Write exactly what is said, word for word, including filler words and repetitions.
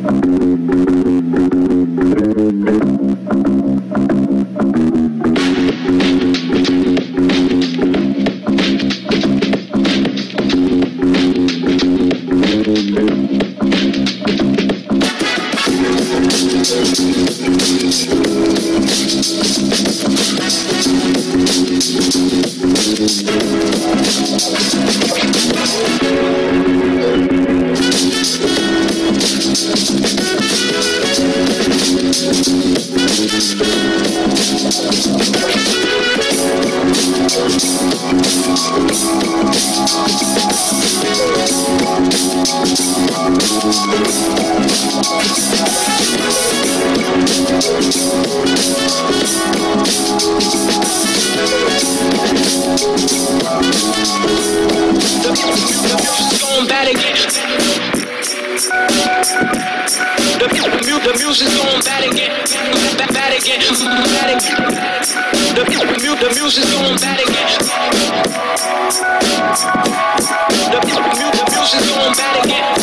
The music's going bad again, bad, bad again, bad again. The, the, the music's going bad again. The, the music's going bad again.